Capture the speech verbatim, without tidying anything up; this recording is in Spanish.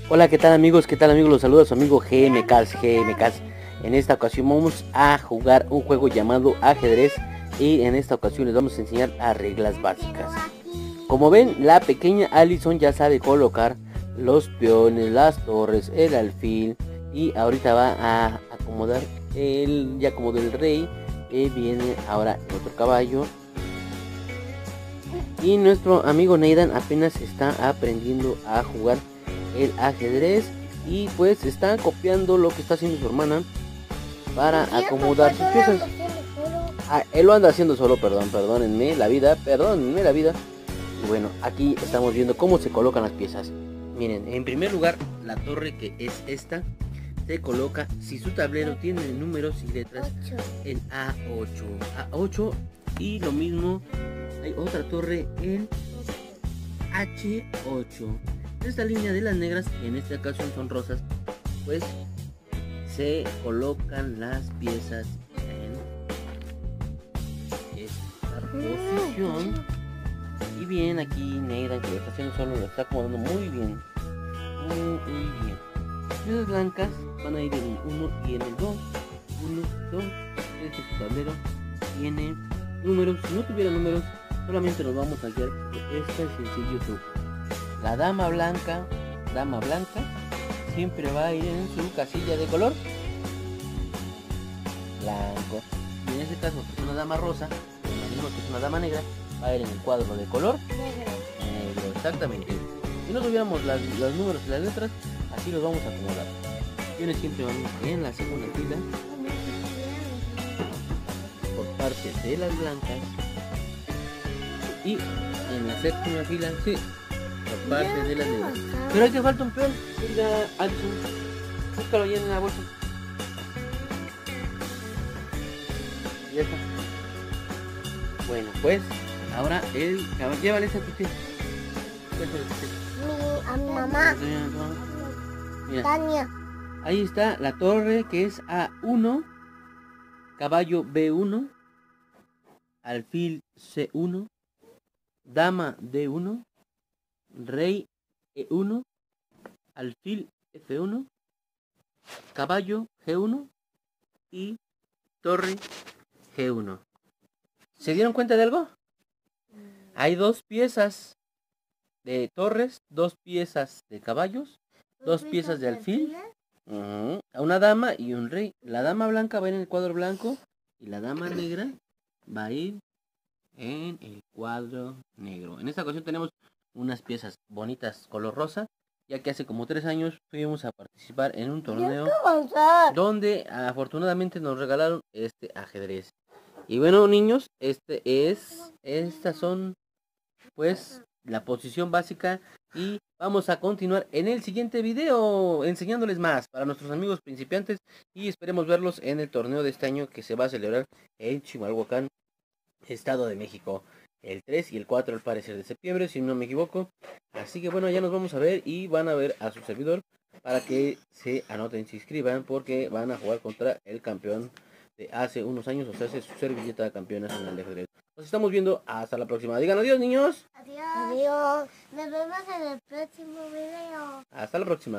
Hola, ¿qué tal amigos? ¿Qué tal amigos? Los saluda su amigo G M K S, G M K S. En esta ocasión vamos a jugar un juego llamado ajedrez y en esta ocasión les vamos a enseñar las reglas básicas. Como ven, la pequeña Alison ya sabe colocar los peones, las torres, el alfil y ahorita va a acomodar el, ya acomodó el rey, y viene ahora el otro caballo. Y nuestro amigo Neidan apenas está aprendiendo a jugar el ajedrez y pues está copiando lo que está haciendo su hermana para acomodar sus piezas. Ah, él lo anda haciendo solo, perdón, perdónenme la vida, perdónenme la vida. Y bueno, aquí estamos viendo cómo se colocan las piezas. Miren, en primer lugar, la torre, que es esta, se coloca, si su tablero tiene números y letras, en A ocho. A ocho, y lo mismo, hay otra torre en H ocho. Esta línea de las negras, que en esta ocasión son rosas, pues se colocan las piezas en esta posición. Y bien, aquí Neidan, que lo está haciendo solo, lo está acomodando muy bien, muy, muy bien. Las blancas van a ir en el uno y en el dos. uno, dos. Este su tablero tiene números. Si no tuviera números, solamente nos vamos a guiar por este sencillo truco. La dama blanca, dama blanca, siempre va a ir en su casilla de color blanco. Y en este caso, que es una dama rosa, lo mismo que es una dama negra, va a ir en el cuadro de color negro. Negro, exactamente. Si no tuviéramos las, los números y las letras, así los vamos a acomodar. Viene siempre en la segunda fila, por parte de las blancas, y en la séptima fila, sí, por parte de las negras. Pero hay que falta un peón. Mira, Alison, búscalo allá en la bolsa. Ya está. Bueno, pues ahora el caballo. Llévale esa tute. A mi mamá. Mira, Tania. ahí está la torre, que es A uno, caballo B uno, alfil C uno, dama D uno, rey E uno, alfil F uno, caballo G uno y torre G uno. ¿Se dieron cuenta de algo? Hay dos piezas de torres, dos piezas de caballos, dos piezas de alfil, uh-huh, una dama y un rey. La dama blanca va a ir en el cuadro blanco y la dama negra va a ir en el cuadro negro. En esta ocasión tenemos unas piezas bonitas color rosa, ya que hace como tres años fuimos a participar en un torneo donde afortunadamente nos regalaron este ajedrez. Y bueno, niños, este es, estas son pues la posición básica, y vamos a continuar en el siguiente video enseñándoles más para nuestros amigos principiantes, y esperemos verlos en el torneo de este año que se va a celebrar en Chimalhuacán, Estado de México, el tres y el cuatro al parecer de septiembre, si no me equivoco. Así que bueno, ya nos vamos a ver y van a ver a su servidor para que se anoten, se inscriban, porque van a jugar contra el campeón de hace unos años, o sea, hace su servilleta de campeón nacional de ajedrez. Nos estamos viendo, hasta la próxima. Digan adiós, niños. Adiós. Adiós. Nos vemos en el próximo video. Hasta la próxima.